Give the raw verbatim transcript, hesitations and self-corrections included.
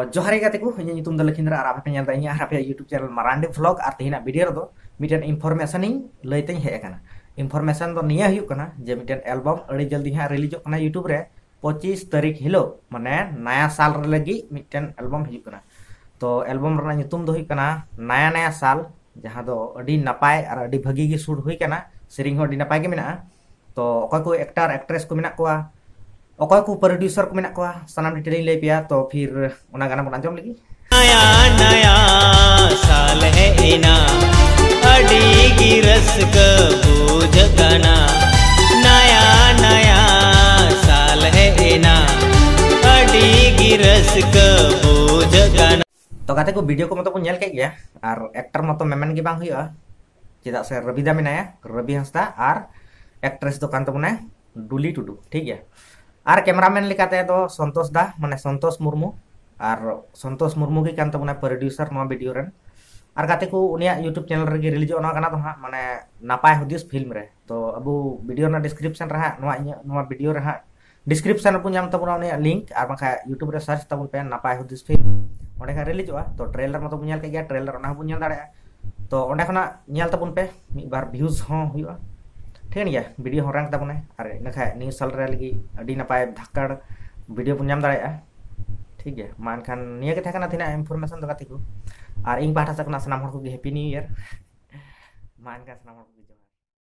जोहारे गाते को ᱤᱧᱟᱹᱜ ᱧᱩᱛᱩᱢ ᱫᱚ ᱞᱚᱠᱷᱤᱱᱫᱨᱚ ᱟᱨ ᱟᱯᱮ ᱯᱮ ᱧᱮᱞ ᱫᱟ ᱤᱧᱟᱹᱜ ᱟᱨ ᱟᱯᱮᱭᱟᱜ YouTube ᱪᱮᱱᱮᱞ ᱢᱟᱨᱟᱱᱰᱤ ᱵᱷᱞᱚᱜ ᱟᱨ ᱛᱮᱦᱮᱧᱟᱜ ᱵᱷᱤᱰᱤᱭᱳ ᱨᱮᱫᱚ ᱢᱤᱫᱴᱮᱱ ᱤᱱᱯᱷᱚᱨᱢᱮᱥᱚᱱ ᱤᱧ ᱞᱟᱹᱭᱛᱮᱧ ᱦᱮᱡ ᱟᱠᱟᱱᱟ। ᱤᱱᱯᱷᱚᱨᱢᱮᱥᱚन ᱫᱚ ᱱᱤᱭᱟᱹ ᱦᱩᱭᱩᱜ ᱠᱟᱱᱟ ᱡᱮ ᱢᱤᱫᱴᱮᱱ ᱮᱞᱵᱟᱢ ᱟᱹᱰᱤ ᱡᱚᱞᱫᱤ ᱦᱟᱸᱜ ᱨᱤᱞᱤᱡᱚᱜ ᱠᱟᱱᱟ YouTube ᱨᱮ पच्चीस तारीख हिलो माने नया साल रे लगी मिटन एल्बम हिजुग कना। तो एल्बम रना nyutum दो हुई कना नया नया साल जहां दो अडी नपाय और अडी भगी गी शूट हुई कना सेरिंग हो अडी नपाय के मेना। तो अकय को एक्टर एक्ट्रेस को मेना कोआ अकय को प्रोड्यूसर को मेना कोआ सनाम डिटेल लay पिया। तो फिर ओना गाना बन अंजम लगी। नया नया साल है इना अडी गी रस क बूझ कना। नया नया साल है इना अडी गी रस क बूझ कना। तो गाते को वीडियो को मत को नेल के गया और एक्टर मत मेमन गे बांग हुआ चेदा से रविदा मेनाया रवि हंसदा और एक्ट्रेस दो कान तबना डुली टुडू ठीक है। और कैमरामैन लिकाते तो संतोष दा माने संतोष मुर्मू और संतोष मुर्मू की कान तबना प्रोड्यूसर नो वीडियो रन और गाते को उनिया यूट्यूब चैनल रे रिलीज ओना गाना तो हां माने नापाय हुदिस फिल्म रे। तो अब वीडियो ना डिस्क्रिप्शन रहा नोआ नोआ वीडियो रहा डिस्क्रिप्शन को नाम तबना उनिया लिंक और बाखा यूट्यूब रे सर्च तबन पे नापाय हुदिस फिल्म ओंडे का रिलीज हुआ। तो ट्रेलर मत बुन के गया ट्रेलर ओना बुन दाड़े। तो ओंडे खना नेल तबन पे मी बार व्यूज हो हुआ ठीक है। वीडियो हो रैंक तबने और इनखा न्यू साल रे लगी अडी नपाय धक्कड़ वीडियो बुन दाड़े ठीक है। मान खान निया के थाकना थिना इनफॉरमेशन दो गाती को और इन पाठा सकना सनाम हर को हैप्पी न्यू ईयर मान का सनाम हर को